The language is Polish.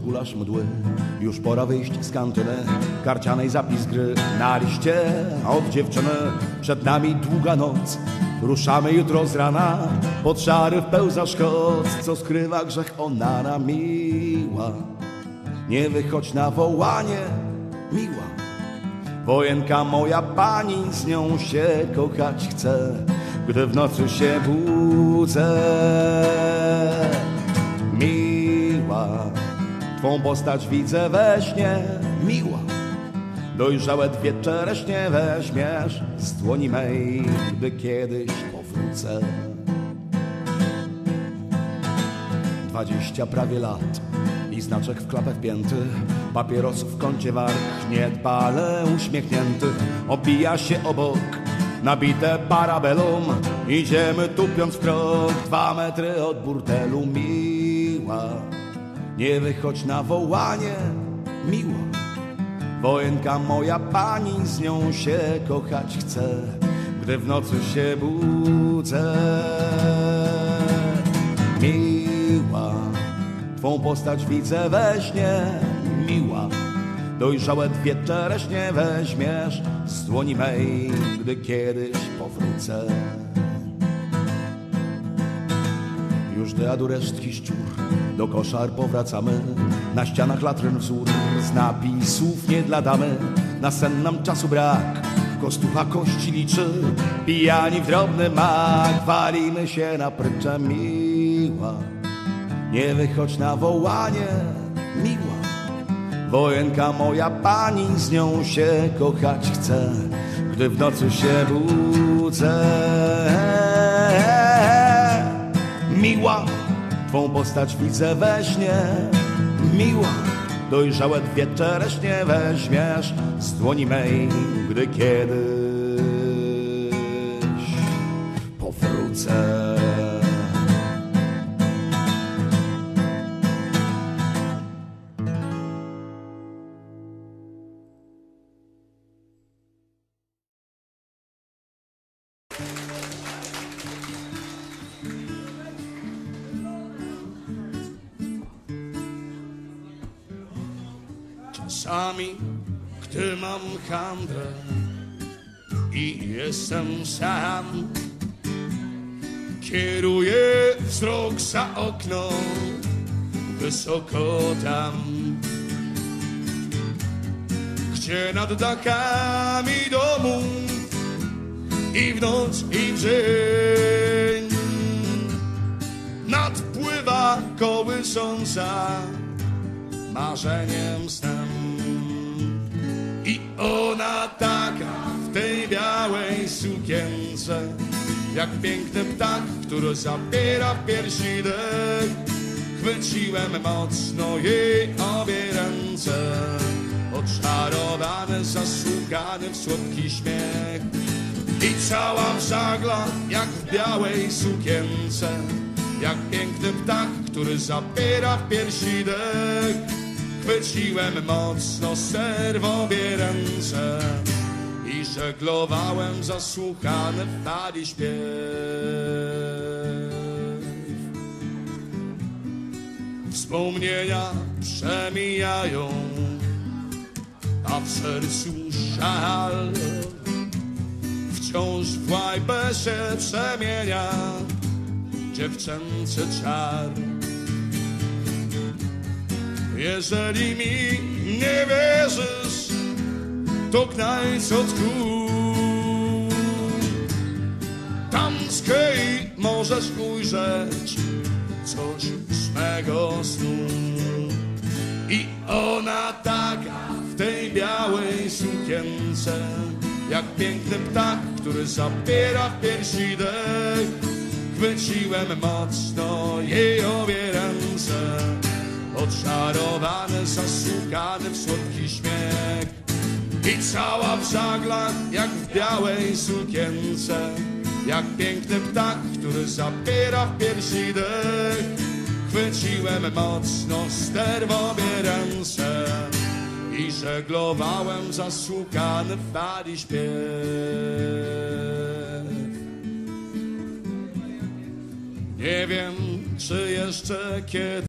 gulasz mdły. Już pora wyjść z kantyny, karcianej zapis gry na liście od dziewczyny. Przed nami długa noc, ruszamy jutro z rana. Pod szary wpełza szkoc, co skrywa grzech onana. Miła, nie wychodź na wołanie, miła. Wojenka moja pani, z nią się kochać chcę, gdy w nocy się budzę. Miła, twą postać widzę we śnie, miła. Dojrzałe dwie czereśnie weźmiesz z dłoni mej, gdy kiedyś powrócę. 20 prawie lat i znaczek w klapę wpięty, papierosów w kącie warch, niedbale uśmiechnięty. Obija się obok nabite parabellum, idziemy tupiąc w krok 2 metry od burdelu. Miła, nie wychodź na wołanie, miła. Wojenka moja pani, z nią się kochać chcę, gdy w nocy się budzę. Miła, twą postać widzę we śnie, miła. Dojrzałe dwie czereśnie weźmiesz z dłoni mej, gdy kiedyś powrócę. Już do jadu resztki szczur, do koszar powracamy. Na ścianach latryn wzór z napisów nie dla damy. Na sen nam czasu brak, kostucha kości liczy. Pijani w drobny mak, walimy się na prycze. Miła, nie wychodź na wołanie, miła. Wojenka moja pani, z nią się kochać chcę, gdy w nocy się budzę. Miła, twą postać widzę we śnie, miła. Dojrzałe dwie czereśnie weźmiesz z dłoni mej, gdy kiedyś powrócę. Czasami, gdy mam handrę i jestem sam, kieruję wzrok za okno, wysoko tam, gdzie nad dachami domu i w noc i w dzień nadpływa kołysząca marzeniem snem. I ona taka w tej białej sukience, jak piękny ptak, który zabiera w piersi dech. Chwyciłem mocno jej obie ręce, oczarowany, zasługany w słodki śmiech. I cała w żaglach, jak w białej sukience, jak piękny ptak, który zabiera w piersi dech. Chwyciłem mocno ster w obie ręce i żeglowałem zasłuchany w fali śpiew. Wspomnienia przemijają, a w sercu żal wciąż w łajbę się przemienia dziewczęcy czar. Jeżeli mi nie wierzysz, to gnaj co tchu. Tam z kei możesz ujrzeć coś z mego snu. I ona taka w tej białej sukience, jak piękny ptak, który zabiera w piersi dech. Chwyciłem mocno jej obie ręce, oczarowany, zasługany w słodki śmiech. I cała w żaglach, jak w białej sukience, jak piękny ptak, który zabiera w piersi dech. Chwyciłem mocno ster w obie ręce i żeglowałem zasługany w fali śpiew. Nie wiem, czy jeszcze kiedy